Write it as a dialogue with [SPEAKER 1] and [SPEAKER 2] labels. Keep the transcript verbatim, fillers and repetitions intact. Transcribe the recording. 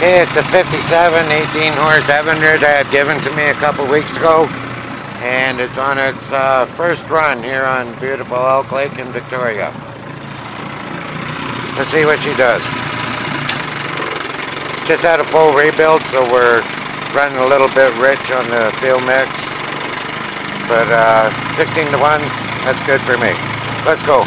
[SPEAKER 1] Okay, it's a fifty-seven eighteen horse Evinrude I had given to me a couple weeks ago, and it's on its uh, first run here on beautiful Elk Lake in Victoria. Let's see what she does. It's just had a full rebuild, so we're running a little bit rich on the field mix, but uh, sixteen to one, that's good for me. Let's go.